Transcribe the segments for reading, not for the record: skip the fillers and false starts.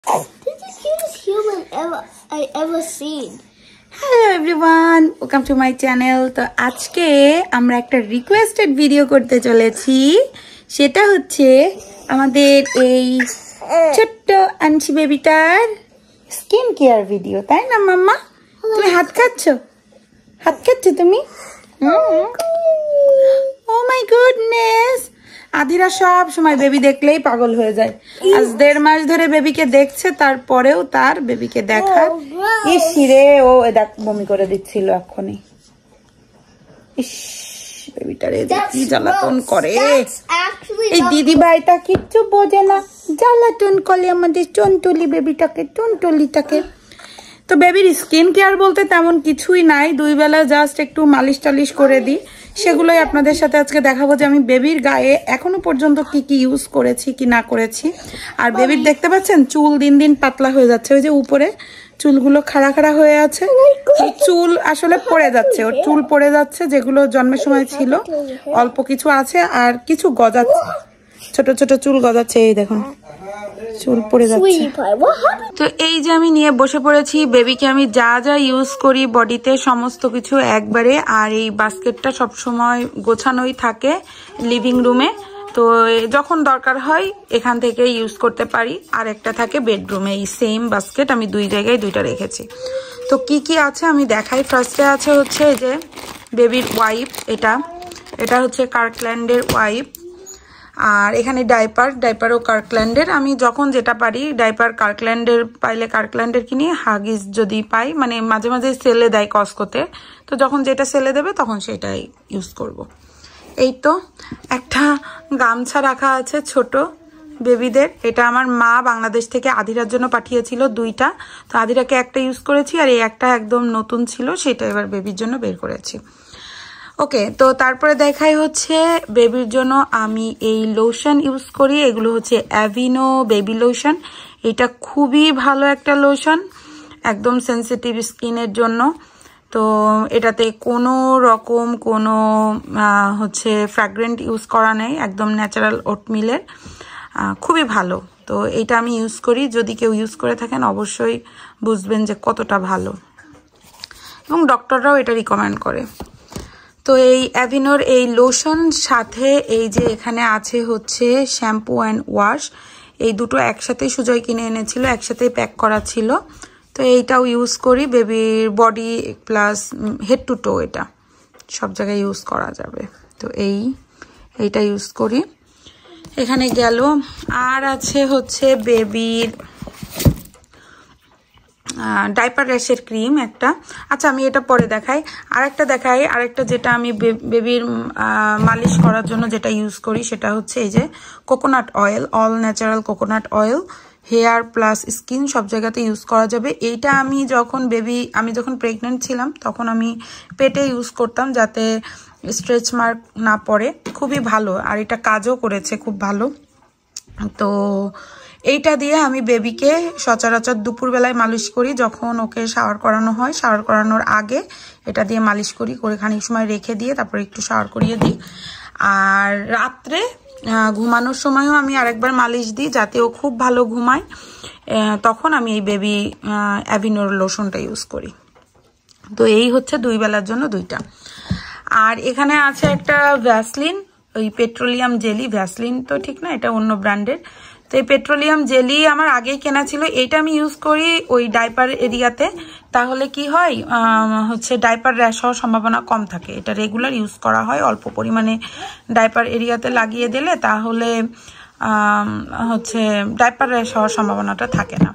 This is the cutest human I ever seen. Hello everyone, welcome to my channel. তো আজকে আমরা একটা requested video করতে চলেছি। সেটা হচ্ছে আমাদের এই ছোট্ট আনছি বেবিটার স্কিন কেয়ার ভিডিও, তাই না মাম্মা? তুমি হাত খাচ্ছ? হাত খাচ্ছ তুমি? ও মাই গুডনেস, আদিরা সব সময় বেবি দেখলেই পাগল হয়ে যায়। আজ 1.5 মাস ধরে বেবিকে দেখছে, তারপরেও তার বেবিকে দেখার ইসিরে ও দেখ বমি করে দিচ্ছিল এক্ষুনি। ইস, বেবিটারে কি জ্বালাতন করে। এই দিদি ভাইটা কিচ্ছু বোঝে না, জ্বালাতন করে আমাদের টুনটুলি বেবিটাকে, টুনটুলিটাকে। তো বেবির স্কিন কেয়ার বলতে তেমন কিছুই নাই, 2 বেলা জাস্ট একটু মালিশ টালিশ করে দিই। সেগুলোই আপনাদের সাথে আজকে দেখাবো যে আমি বেবির গায়ে এখনো পর্যন্ত কি কি ইউজ করেছি কি না করেছি। আর বেবির দেখতে পাচ্ছেন চুল দিন দিন পাতলা হয়ে যাচ্ছে, ওই যে উপরে চুলগুলো খাড়া খাড়া হয়ে আছে। চুল আসলে পড়ে যাচ্ছে, ওর চুল পড়ে যাচ্ছে, যেগুলো জন্মের সময় ছিল অল্প কিছু আছে আর কিছু গজাচ্ছে, ছোট ছোট চুল গজাচ্ছে। এই দেখুন চুল পড়ে যাচ্ছে। তো এই যে আমি নিয়ে বসে পড়েছি বেবিকে, আমি যা যা ইউজ করি বডিতে সমস্ত কিছু একবারে। আর এই বাস্কেটটা সবসময় গোছানোই থাকে লিভিং রুমে, তো যখন দরকার হয় এখান থেকে ইউজ করতে পারি। আর একটা থাকে বেডরুমে, এই সেম বাস্কেট আমি 2 জায়গায় 2টা রেখেছি। তো কি কি আছে আমি দেখাই। ফার্স্টে আছে হচ্ছে এই যে বেবির ওয়াইপ, এটা হচ্ছে কার্কল্যান্ডের ওয়াইপ। আর এখানে ডাইপারও কার্কল্যান্ডের। আমি যখন যেটা পারি ডাইপার কার্কল্যান্ডের পাইলে কার্কল্যান্ডের কিনি, হাগিস যদি পাই, মানে মাঝে মাঝে সেলে দেয় কস্কোতে, তো যখন যেটা সেলে দেবে তখন সেটাই ইউজ করব। এই তো একটা গামছা রাখা আছে ছোট বেবিদের, এটা আমার মা বাংলাদেশ থেকে আদিরার জন্য পাঠিয়েছিল 2টা। তো আদিরাকে একটা ইউজ করেছি আর এই একটা একদম নতুন ছিল, সেটা এবার বেবির জন্য বের করেছি। ওকে, তো তারপরে দেখাই হচ্ছে বেবির জন্য আমি এই লোশন ইউজ করি। এগুলো হচ্ছে অ্যাভিনো বেবি লোশন। এটা খুবই ভালো একটা লোশন, একদম সেন্সিটিভ স্কিনের জন্য। তো এটাতে কোনো রকম কোনো হচ্ছে ফ্র্যাগ্রেন্ট ইউজ করা নেই, একদম ন্যাচারাল ওটমিলের, খুবই ভালো। তো এইটা আমি ইউজ করি, যদি কেউ ইউজ করে থাকেন অবশ্যই বুঝবেন যে কতটা ভালো, এবং ডক্টররাও এটা রিকমেন্ড করে। তো এই অ্যাভিনোর এই লোশন সাথে এই যে এখানে আছে হচ্ছে শ্যাম্পু অ্যান্ড ওয়াশ, এই দুটো একসাথে সুজয় কিনে এনেছিল, একসাথেই প্যাক করা ছিল। তো এইটাও ইউজ করি বেবির body plus head to toe, এটা সব জায়গায় ইউজ করা যাবে। তো এইটা ইউজ করি। এখানে গেল। আর আছে হচ্ছে বেবির ডাইপার র্যাশের ক্রিম একটা। আচ্ছা আমি এটা পরে দেখাই। আরেকটা যেটা আমি বেবির মালিশ করার জন্য যেটা ইউজ করি সেটা হচ্ছে এই যে coconut oil, all natural coconut oil, hair plus skin সব জায়গাতে ইউজ করা যাবে। এইটা আমি যখন প্রেগনেন্ট ছিলাম তখন আমি পেটে ইউজ করতাম, যাতে স্ট্রেচ মার্ক না পড়ে। খুবই ভালো, আর এটা কাজও করেছে খুব ভালো। তো এইটা দিয়ে আমি বেবিকে সচরাচর দুপুরবেলায় মালিশ করি, যখন ওকে শাওয়ার করানো হয়, শাওয়ার করানোর আগে এটা দিয়ে মালিশ করি, করে খানিক সময় রেখে দিয়ে তারপরে একটু শাওয়ার করিয়ে দিই। আর রাত্রে ঘুমানোর সময়ও আমি আরেকবার মালিশ দিই, যাতে ও খুব ভালো ঘুমায়। তখন আমি এই বেবি অ্যাভিনোর লোশনটা ইউজ করি। তো এই হচ্ছে 2 বেলার জন্য 2টা। আর এখানে আছে একটা ভ্যাসলিন, ওই পেট্রোলিয়াম জেলি, ভ্যাসলিন তো ঠিক না, এটা অন্য ব্র্যান্ডের। তো এই পেট্রোলিয়াম জেলি আমার আগেই কেনা ছিল, এটা আমি ইউজ করি ওই ডাইপার এরিয়াতে। তাহলে কি হয় হচ্ছে ডাইপার র্যাশ হওয়ার সম্ভাবনা কম থাকে। এটা রেগুলার ইউজ করা হয়, অল্প পরিমাণে ডাইপার এরিয়াতে লাগিয়ে দিলে তাহলে হচ্ছে ডাইপার র্যাশ হওয়ার সম্ভাবনাটা থাকে না।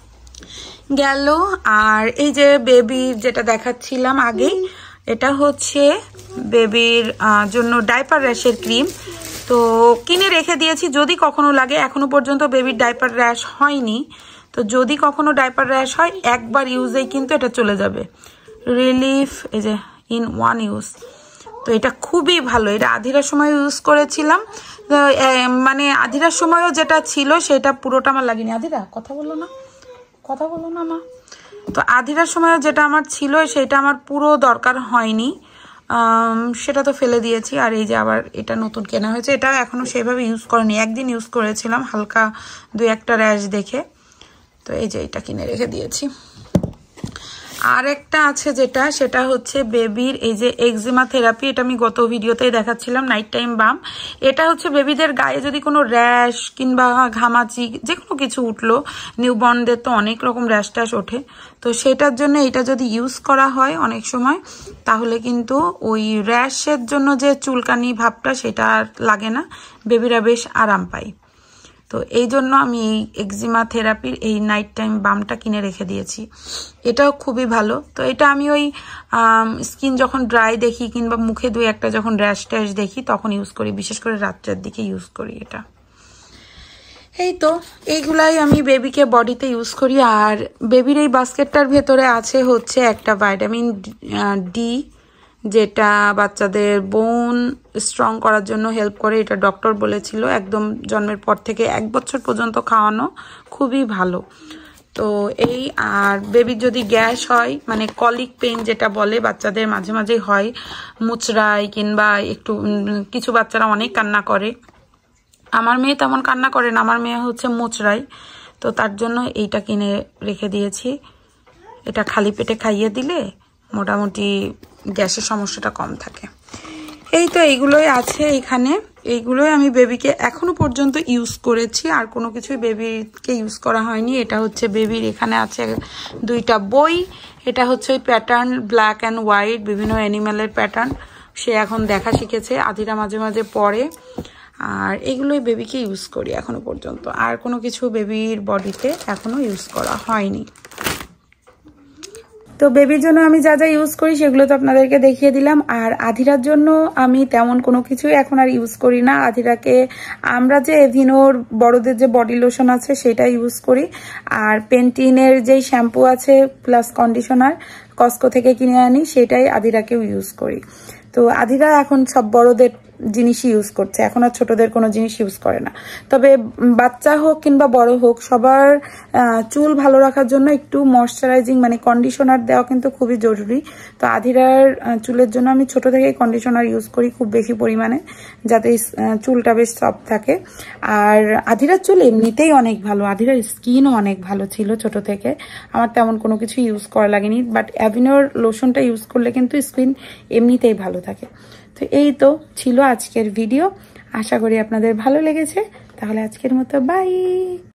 গেল। আর এই যে বেবির যেটা দেখাচ্ছিলাম আগেই, এটা হচ্ছে বেবির জন্য ডাইপার র্যাশের ক্রিম। তো কিনে রেখে দিয়েছি, যদি কখনো লাগে। এখনো পর্যন্ত বেবির ডাইপার র্যাশ হয়নি, তো যদি কখনো ডাইপার র্যাশ হয় একবার ইউজেই কিন্তু এটা চলে যাবে। রিলিফ এই যে ইন 1 ইউজ। তো এটা খুবই ভালো, এটা আধিরার সময় ইউজ করেছিলাম, মানে আধিরার সময়ও যেটা ছিল সেটা পুরোটা আমার লাগেনি। আধিরা কথা বলো না মা। তো আধিরার সময়ও যেটা আমার ছিল সেটা আমার পুরো দরকার হয়নি, সেটা তো ফেলে দিয়েছি। আর এই যে আবার এটা নতুন কেনা হয়েছে, এটা এখনো সেভাবে ইউজ করিনি, একদিন ইউজ করেছিলাম হালকা 2-1টা র্যাশ দেখে। তো এই যে এটা কিনে রেখে দিয়েছি। আর একটা আছে যেটা, সেটা হচ্ছে বেবির এই যে এক্সিমা থেরাপি। এটা আমি গত ভিডিওতেই দেখাচ্ছিলাম, নাইট টাইম বাম। এটা হচ্ছে বেবিদের গায়ে যদি কোনো র্যাশ কিংবা ঘামাচি যে কোনো কিছু উঠলো, নিউবর্নদের তো অনেক রকম র্যাশ ট্যাশ ওঠে, তো সেটার জন্য এটা যদি ইউজ করা হয় অনেক সময়, তাহলে কিন্তু ওই র্যাশের জন্য যে চুলকানি ভাবটা সেটা আর লাগে না, বেবিরা বেশ আরাম পায়। তো এই জন্য আমি এই এক্সিমা থেরাপির এই নাইট টাইম বামটা কিনে রেখে দিয়েছি। এটাও খুবই ভালো। তো এটা আমি ওই স্কিন যখন ড্রাই দেখি কিংবা মুখে দুই একটা যখন র্যাশ ট্যাশ দেখি তখন ইউজ করি, বিশেষ করে রাত্রের দিকে ইউজ করি এটা। এই তো এইগুলাই আমি বেবিকে বডিতে ইউজ করি। আর বেবির এই বাস্কেটটার ভেতরে আছে হচ্ছে একটা ভাইটামিন ডি, যেটা বাচ্চাদের বোন স্ট্রং করার জন্য হেল্প করে। এটা ডক্টর বলেছিল একদম জন্মের পর থেকে 1 বছর পর্যন্ত খাওয়ানো খুবই ভালো। তো এই, আর বেবির যদি গ্যাস হয় মানে কলিক পেইন যেটা বলে বাচ্চাদের মাঝে মাঝে হয়, মুচড়ায় কিংবা একটু কিছু বাচ্চারা অনেক কান্না করে, আমার মেয়ে তেমন কান্না করে না, আমার মেয়ে হচ্ছে মুচড়ায়, তো তার জন্য এইটা কিনে রেখে দিয়েছি। এটা খালি পেটে খাইয়ে দিলে মোটামুটি গ্যাসের সমস্যাটা কম থাকে। এই তো এইগুলোই আছে এখানে, এইগুলোই আমি বেবিকে এখনো পর্যন্ত ইউজ করেছি, আর কোনো কিছুই বেবিকে ইউজ করা হয়নি। এটা হচ্ছে বেবির, এখানে আছে 2টা বই। এটা হচ্ছে ওই প্যাটার্ন ব্ল্যাক অ্যান্ড হোয়াইট, বিভিন্ন অ্যানিম্যালের প্যাটার্ন সে এখন দেখা শিখেছে, আদিরা মাঝে মাঝে পড়ে। আর এগুলোই বেবিকে ইউজ করি এখনো পর্যন্ত, আর কোনো কিছু বেবির বডিতে এখনো ইউজ করা হয়নি। তো বেবির জন্য আমি যা যা ইউজ করি সেগুলো তো আপনাদেরকে দেখিয়ে দিলাম। আর আধিরার জন্য আমি তেমন কোনো কিছুই এখন আর ইউজ করি না। আধিরাকে আমরা যে এভিনোর বড়দের যে বডি লোশন আছে সেটা ইউজ করি, আর পেন্টিনের যেই শ্যাম্পু আছে প্লাস কন্ডিশনার কস্কো থেকে কিনে আনি সেটাই আধিরাকেও ইউজ করি। তো আধিরা এখন সব বড়দের জিনিসই ইউজ করছে, এখন আর ছোটদের কোনো জিনিস ইউজ করে না। তবে বাচ্চা হোক কিংবা বড় হোক সবার চুল ভালো রাখার জন্য একটু ময়শ্চারাইজিং মানে কন্ডিশনার দেওয়া কিন্তু খুবই জরুরি। তো আধিরার চুলের জন্য আমি ছোট থেকেই কন্ডিশনার ইউজ করি খুব বেশি পরিমাণে, যাতে চুলটা বেশ সফট থাকে। আর আধিরার চুল এমনিতেই অনেক ভালো, আধিরার স্কিনও অনেক ভালো ছিল ছোট থেকে, আমার তেমন কোনো কিছু ইউজ করা লাগেনি। বাট অ্যাভিনোর লোশনটা ইউজ করলে কিন্তু স্কিন এমনিতেই ভালো থাকে। তো এই তো ছিল আজকের ভিডিও, আশা করি আপনাদের ভালো লেগেছে। তাহলে আজকের মতো বাই।